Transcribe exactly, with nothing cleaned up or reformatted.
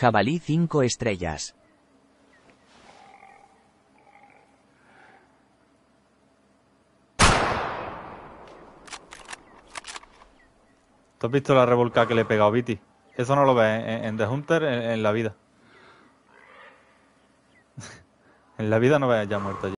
Jabalí cinco estrellas. ¿Tú has visto la revolcada que le he pegado a Viti? Eso no lo ves en, en The Hunter en, en la vida. En la vida no ves ya muerto allí.